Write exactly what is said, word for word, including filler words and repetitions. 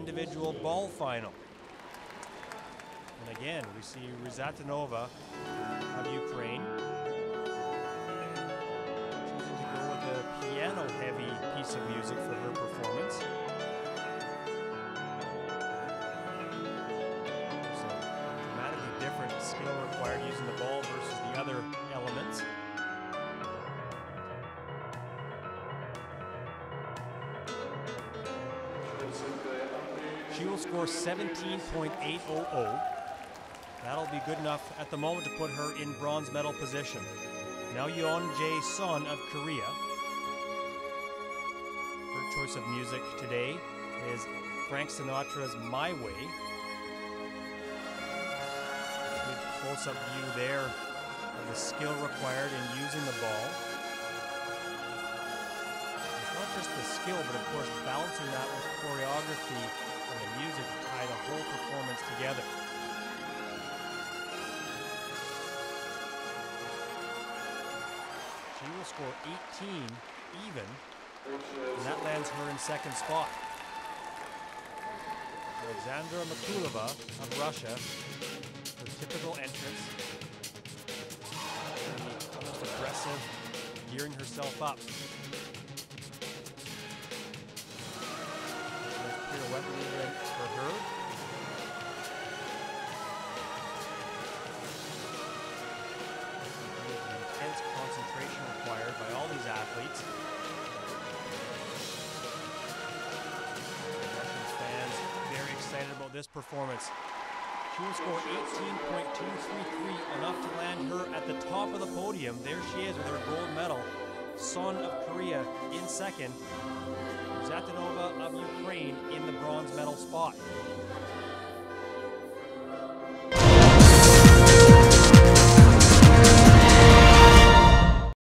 individual ball final. And again, we see Ryzhatanova of Ukraine choosing to go with a piano-heavy piece of music for her performance. So, dramatically different skill required using the ball versus the other elements. She will score seventeen point eight hundred. That'll be good enough at the moment to put her in bronze medal position. Now Yeonjae Son of Korea. Her choice of music today is Frank Sinatra's My Way. Good close-up view there of the skill required in using the ball. It's not just the skill, but of course balancing that with choreography and the music to tie the whole performance together. She will score eighteen even, and that lands her in second spot. Alexandra Mikulova of Russia, her typical entrance, almost aggressive, gearing herself up. Pirouette movement for her. Intense concentration required by all these athletes. Russian fans very excited about this performance. She will score eighteen point two three three, enough to land her at the top of the podium. There she is with her gold medal. Son of Korea in second. Ryzhatanova of Ukraine in the bronze medal spot.